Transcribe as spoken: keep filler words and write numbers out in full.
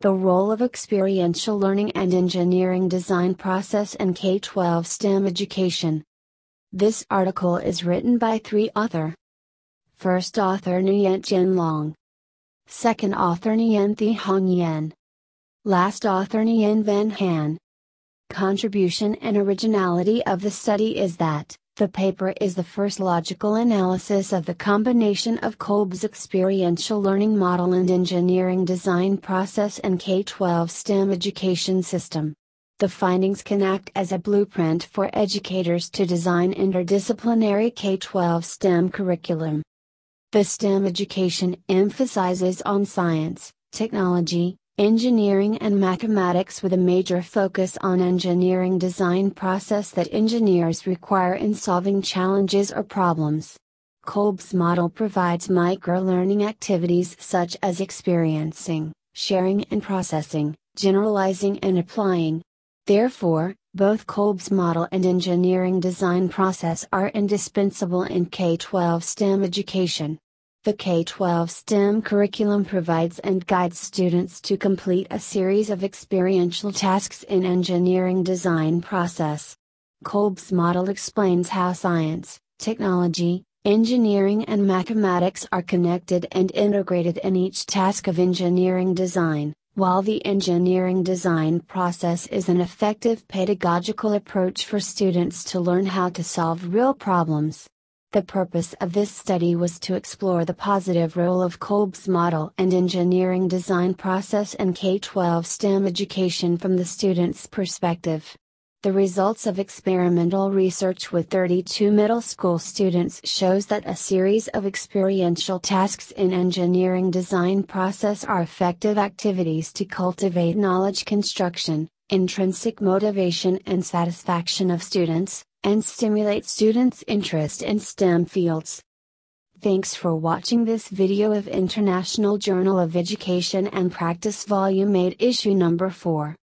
The role of experiential learning and engineering design process in K twelve STEM education. This article is written by three authors. First author Nguyen Jin Long. Second author Nguyen Thi Hong Yen. Last author Nguyen Van Han. Contribution and originality of the study is that the paper is the first logical analysis of the combination of Kolb's experiential learning model and engineering design process in K twelve STEM education system. The findings can act as a blueprint for educators to design interdisciplinary K twelve STEM curriculum. The STEM education emphasizes on science, technology, engineering and mathematics with a major focus on engineering design process that engineers require in solving challenges or problems. Kolb's model provides micro-learning activities such as experiencing, sharing and processing, generalizing and applying. Therefore, both Kolb's model and engineering design process are indispensable in K twelve STEM education. The K twelve STEM curriculum provides and guides students to complete a series of experiential tasks in engineering design process. Kolb's model explains how science, technology, engineering and mathematics are connected and integrated in each task of engineering design, while the engineering design process is an effective pedagogical approach for students to learn how to solve real problems. The purpose of this study was to explore the positive role of Kolb's model and engineering design process in K twelve STEM education from the student's perspective. The results of experimental research with thirty-two middle school students shows that a series of experiential tasks in engineering design process are effective activities to cultivate knowledge construction, intrinsic motivation and satisfaction of students, and stimulate students' interest in STEM fields. Thanks for watching this video of International Journal of Education and Practice Volume eight Issue Number four.